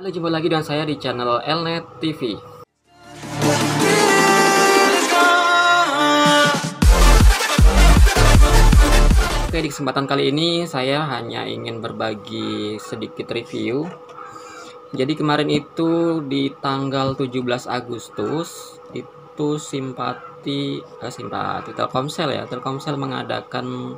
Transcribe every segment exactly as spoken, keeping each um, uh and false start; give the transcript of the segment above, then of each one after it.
Halo, jumpa lagi dengan saya di channel Elnet T V. Oke, di kesempatan kali ini saya hanya ingin berbagi sedikit review. Jadi kemarin itu di tanggal tujuh belas Agustus itu simpati eh, simpati Telkomsel ya, Telkomsel mengadakan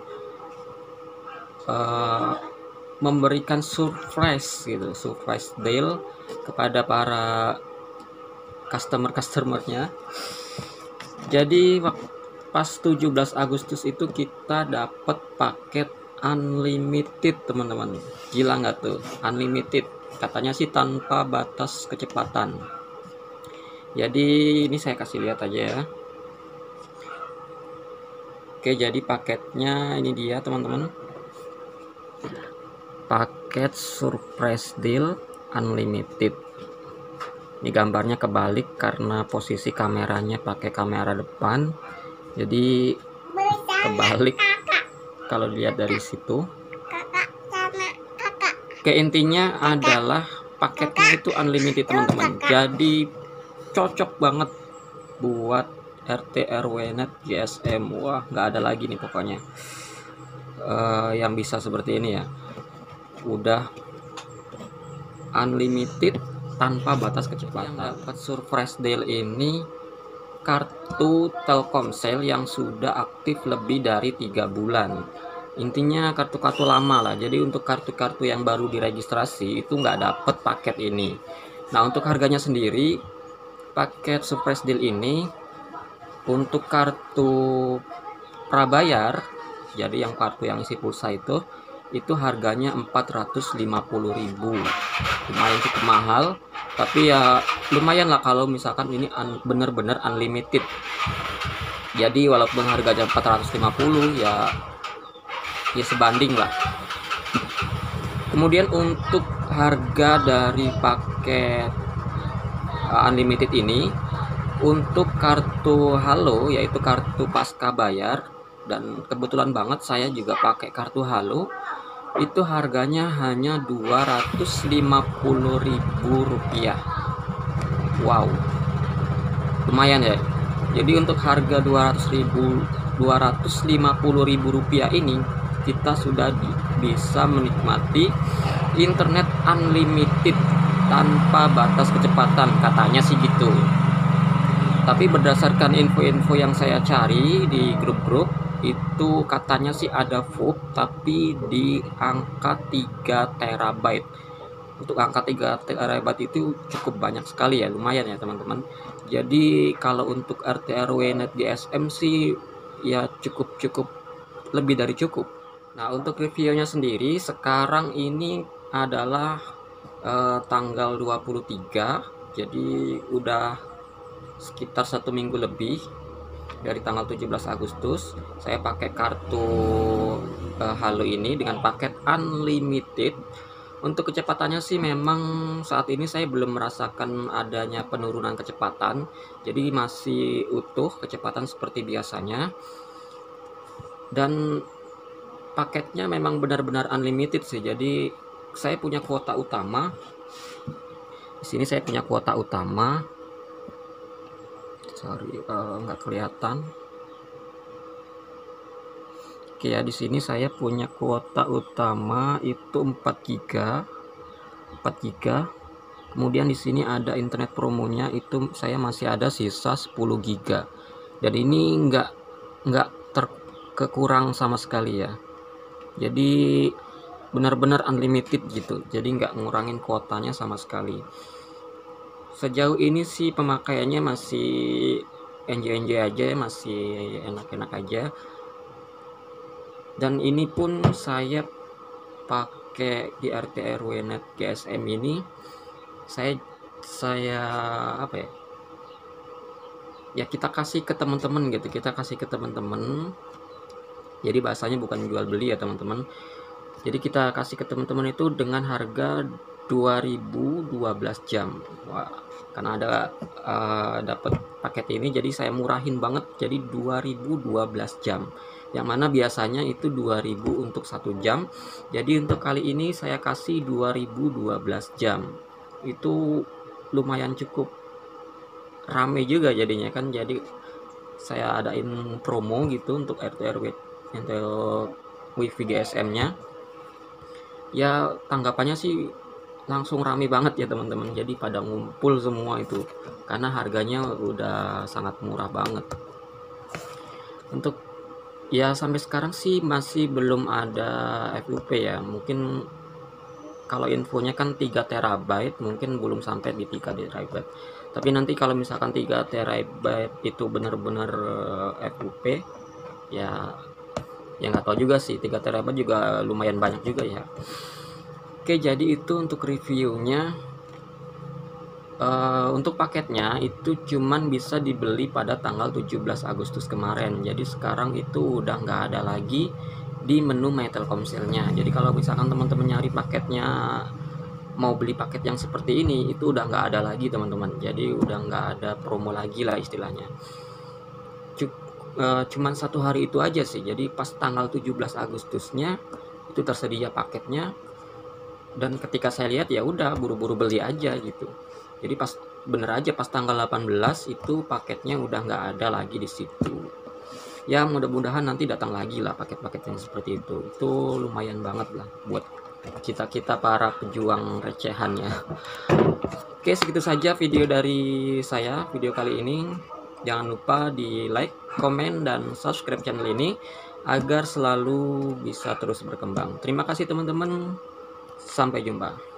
uh, memberikan surprise gitu, surprise deal kepada para customer-customernya. Jadi pas tujuh belas Agustus itu kita dapat paket unlimited, teman-teman. Gila nggak tuh? Unlimited. Katanya sih tanpa batas kecepatan. Jadi ini saya kasih lihat aja ya. Oke, jadi paketnya ini dia, teman-teman. Paket surprise deal unlimited. Ini gambarnya kebalik karena posisi kameranya pakai kamera depan, jadi kebalik kalau dilihat dari situ. Oke, intinya adalah paketnya itu unlimited, teman-teman. Jadi cocok banget buat R T R W net G S M. Wah, nggak ada lagi nih pokoknya uh, yang bisa seperti ini ya. Udah unlimited tanpa batas kecepatan. Yang dapat surprise deal ini kartu Telkomsel yang sudah aktif lebih dari tiga bulan. Intinya kartu-kartu lama lah. Jadi untuk kartu-kartu yang baru diregistrasi itu nggak dapet paket ini. Nah, untuk harganya sendiri, paket surprise deal ini untuk kartu prabayar, jadi yang kartu yang isi pulsa itu itu harganya empat ratus lima puluh ribu. Lumayan cukup mahal, tapi ya lumayan lah kalau misalkan ini un, bener-bener unlimited. Jadi walaupun harganya empat ratus lima puluh ya ya sebanding lah. Kemudian untuk harga dari paket uh, unlimited ini, untuk kartu Halo yaitu kartu pasca bayar, dan kebetulan banget saya juga pakai kartu Halo, itu harganya hanya dua ratus lima puluh ribu rupiah. Wow, lumayan ya. Jadi untuk harga dua ratus lima puluh ribu rupiah ini kita sudah di, bisa menikmati internet unlimited tanpa batas kecepatan, katanya sih gitu. Tapi berdasarkan info-info yang saya cari di grup-grup, itu katanya sih ada V O O P tapi di angka tiga terabyte. Untuk angka tiga terabyte itu cukup banyak sekali ya, lumayan ya teman-teman. Jadi kalau untuk R T R W net G S M sih ya cukup-cukup, lebih dari cukup. Nah, untuk reviewnya sendiri sekarang ini adalah eh, tanggal dua puluh tiga, jadi udah sekitar satu minggu lebih dari tanggal tujuh belas Agustus saya pakai kartu uh, Halo ini dengan paket unlimited. Untuk kecepatannya sih memang saat ini saya belum merasakan adanya penurunan kecepatan, jadi masih utuh kecepatan seperti biasanya. Dan paketnya memang benar-benar unlimited sih. Jadi saya punya kuota utama. Di sini saya punya kuota utama. Sorry, uh, nggak kelihatan. Oke ya, di sini saya punya kuota utama itu empat giga, empat giga. Kemudian di sini ada internet promonya, itu saya masih ada sisa sepuluh giga. Dan ini nggak nggak terkekurang sama sekali ya. Jadi benar-benar unlimited gitu. Jadi nggak ngurangin kuotanya sama sekali. Sejauh ini sih pemakaiannya masih enjoy-enjoy aja, masih enak-enak aja. Dan ini pun saya pakai di R T R W net G S M ini, saya saya apa ya? Ya kita kasih ke teman-teman gitu, kita kasih ke teman-teman. Jadi bahasanya bukan jual beli ya teman-teman. Jadi kita kasih ke teman-teman itu dengan harga dua ribu dua belas jam. Wah, karena ada uh, dapat paket ini jadi saya murahin banget, jadi dua ribu dua belas jam. Yang mana biasanya itu dua ribu untuk satu jam. Jadi untuk kali ini saya kasih dua ribu dua belas jam. itu lumayan cukup rame juga jadinya kan. Jadi saya adain promo gitu untuk R T R W untuk wifi G S M-nya. Ya tanggapannya sih langsung rame banget ya teman-teman. Jadi pada ngumpul semua itu karena harganya udah sangat murah banget. Untuk ya sampai sekarang sih masih belum ada F U P ya. Mungkin kalau infonya kan tiga terabyte, mungkin belum sampai di tiga terabyte. Tapi nanti kalau misalkan tiga terabyte itu benar-benar F U P, ya ya nggak tahu juga sih, tiga terabyte juga lumayan banyak juga ya. Oke, jadi itu untuk reviewnya. Uh, untuk paketnya itu cuman bisa dibeli pada tanggal tujuh belas Agustus kemarin. Jadi sekarang itu udah nggak ada lagi di menu My Telkomselnya. Jadi kalau misalkan teman-teman nyari paketnya, mau beli paket yang seperti ini, itu udah nggak ada lagi teman-teman. Jadi udah nggak ada promo lagi lah istilahnya. Cuk, uh, cuman satu hari itu aja sih. Jadi pas tanggal tujuh belas Agustusnya itu tersedia paketnya. Dan ketika saya lihat ya udah buru-buru beli aja gitu. Jadi pas bener aja pas tanggal delapan belas itu paketnya udah nggak ada lagi di situ. Ya mudah-mudahan nanti datang lagi lah paket-paket yang seperti itu. Itu lumayan banget lah buat kita-kita para pejuang recehan ya. Oke, segitu saja video dari saya video kali ini. Jangan lupa di like, komen, dan subscribe channel ini agar selalu bisa terus berkembang. Terima kasih teman-teman. Sampai jumpa.